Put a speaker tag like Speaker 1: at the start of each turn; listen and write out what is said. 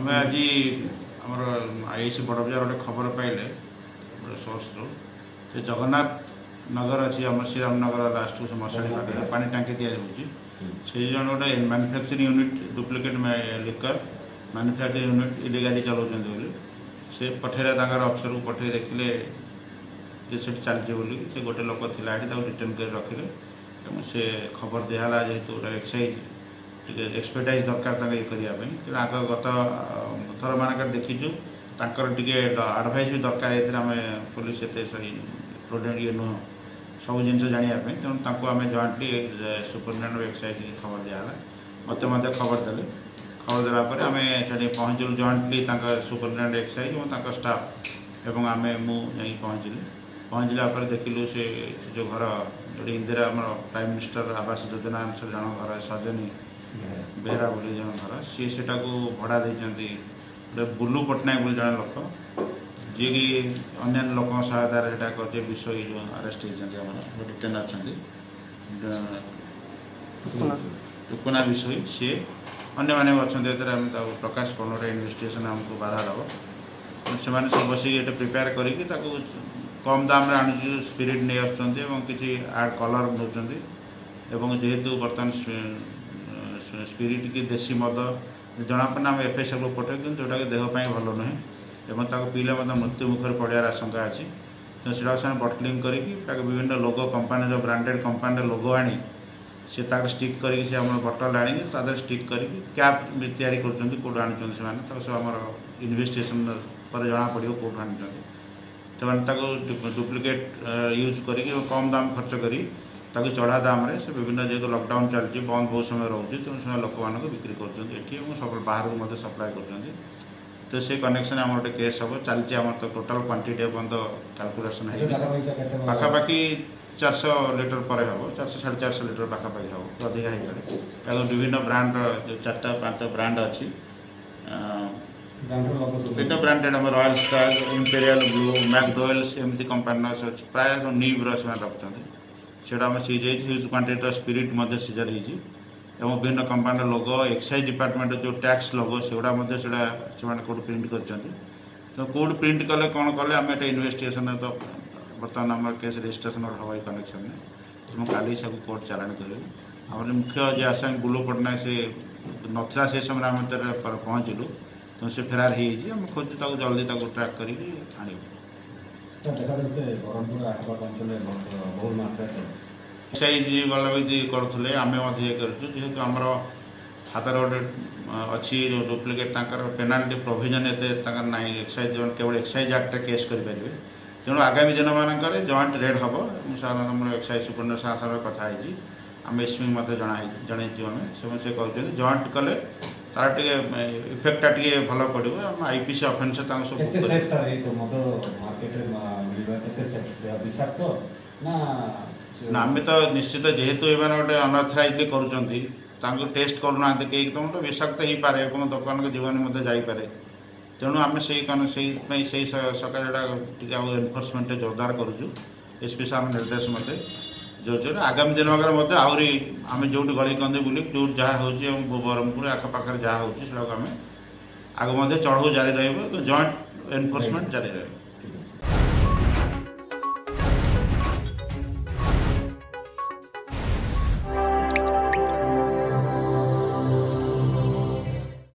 Speaker 1: आम आज आमर आईसी बड़ बजार गोटे खबर पाइले गोटे सोर्स से जगन्नाथ नगर अच्छी आम श्रीराम नगर लास्ट मशाणी पाखे पानी टांकी से जन गोटे manufacturing unit duplicate liquor manufacturing unit illegally चलाउछन्ति से पठेरे अफिसर को पठे देखिले से चलती बोली से गोटे लोक थिला रिटर्न कर रखिले से खबर दिहला जेहेतु गोटे एक्साइज एक्सपर्टाइज दरकार ये करने आग गत थर मानक देखीचु टे आडभाइस भी दरकार आम पुलिस एत प्रोडेंट ये नुह सब जिन जानापी तेणु आम जॉइंटली सुपरिटेडेंट ऑफ एक्साइज की खबर दिहला मत खबर देले खबर देलापर आम से पहुँचलु जॉइंटली सुपरिटेडेंट एक्साइज और स्टाफ एवं आम मुझे पहुँचला देखिलु से जो घर जो इंदिरा आम प्राइम मिनिस्टर आवास योजना अनुसार जन घर सजनी बेहरा बोली जन घर सी से भड़ा देती गोटे बुलू पट्टनायक बोली जन लोक जी कि अन्य लोक सहायतार कर विषय जो अरेस्ट होती डिटेन अच्छा टुकुना विषय सी अन्य मैंने अच्छा प्रकाश कौन गोटे इन्वेस्टिगेशन आमको बाधा दब से सब बस प्रिपेयर करके कम दाम आणुची स्पिरिट नहीं आसुँच आड कलर नौकरी जेहेतु बर्तमान स्पिरिट की देसी मद जनापना आम एफएसएल को पठे कि जोटा कि देहपाई भल नुहे पीले मृत्यु मुखर पड़ार आशंका अच्छी तो से बटलिंग करके विभिन्न logo company branded company logo आनी से स्टिक करके से आम बटल आनी स्टिक करके कैप भी तैयारी कौट आनी से सब आम इन्वेस्टिगेशन पर जना पड़ो कौट आनी से डुप्लिकेट यूज करके कम दाम खर्च करी चढ़ा दाम से विभिन्न जेहेतु लॉकडाउन चलती बंद बहुत समय रोचे तेणु से लोक मानक बिक्री कर सब बाहर को सप्लाय कर तो से कनेक्शन आम गोटे केस हम चलती आम तो टोटाल क्वांटिटी बंद कैलकुलेसन पाखापाखि 400 लीटर पर हम 400 450 लीटर पाखापाखि हम अधिका हो पाए विभिन्न ब्रांड जो 4-5 ब्रांड अच्छी तीन ब्रांडेड आम royal star Imperial Blue McDowell's एमती कंपानी प्राय नीब्र से रखुच्च से seize huge quantity spirit seizure होती विभिन्न कंपानी लोगो एक्साइज डिपार्टमेंट जो टैक्स लोगो से कौट प्रिंट कर तो कौट प्रिंट कले कौन कले आम ये इन्वेस्टिगेशन तो बर्तमान आम केस रजिस्ट्रेशन हवा कनेक्शन में काली सब कोर्ट चालाण कर मुख्य जे आसामी बुलू पट्टनायक से नथला से समय आम पहुँचलु तो से फेरार हो खोजु जल्दी ट्रैक कर एक्साइज गलबी करुले आम जेहेतु आमर हाथ गोटे अच्छी जो डुप्लिकेट पेनाल्टी प्रोविजन एत ना एक्साइज केवल एक्साइज एक्ट केस करेंगे तेणु आगामी दिन मानक जॉइंट रेड हम मुझे एक्साइज सुपरिटेडेंट साहब कथी आम एसपी मत जनईचु आम से कहते जॉइंट कले तार टे इफेक्टा टे भल पड़ो आम आईपीसी अफेन्स ना आम तो निश्चित जेहेतु ये गोटे अनअथराइजली कर टेस्ट करूना कई तुम तो विषाक्त हो पाए दुकान को जीवन जापे तेणु आम से सकाल एनफोर्समेंट जोरदार करुचु एसपी साहब निर्देश मत जो आगामी दिन मत आहरी आम जो गली कंदे बुले जो जहाँ हो ब्रह्मपुर आखपाखे जहाँ होम आगे चढ़ऊ जारी रही जॉइंट एनफोर्समेंट जारी रही।